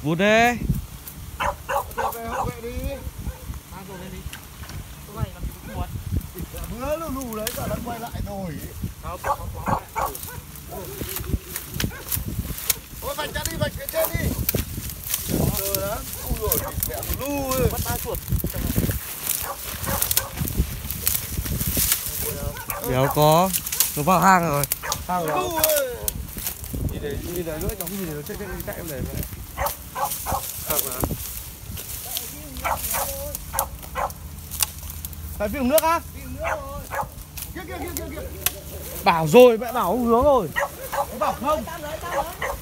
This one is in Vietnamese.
Vụt đấy. Về hậu vệ đi. Mang rồi lên đi. Cái này làm gì cũng buồn. Mưa lù lù đấy cả đã quay lại rồi. Không, không có. Ôi vạch ra đi, vạch cái trên đi. Giờ đó. Ui rồi, mẹ lù ơi. Bắt ba chuột. Đéo có. Nó vào hang rồi. Hàng đó. Nhìn đấy nữa, nó không nhìn thấy nó chạy em này vậy. Hàng mà. Phải phi nước á? Phi nước rồi. Kia. Bảo rồi, mẹ bảo không hướng rồi. Nó bảo không.